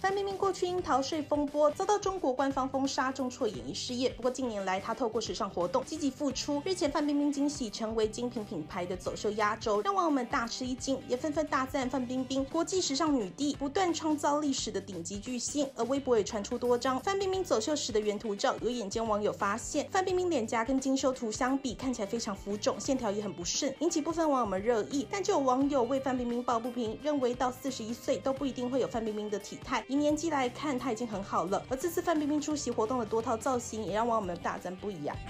范冰冰过去因逃税风波遭到中国官方封杀，重挫演艺事业。不过近年来，她透过时尚活动积极复出。日前，范冰冰惊喜成为精品品牌的走秀压轴，让网友们大吃一惊，也纷纷大赞范冰冰国际时尚女帝，不断创造历史的顶级巨星。而微博也传出多张范冰冰走秀时的原图照，有眼尖网友发现，范冰冰脸颊跟精修图相比，看起来非常浮肿，线条也很不顺，引起部分网友们热议。但就有网友为范冰冰抱不平，认为到41岁都不一定会有范冰冰的体态，以年纪来看，她已经很好了。而这次范冰冰出席活动的多套造型，也让网友们大赞不已啊。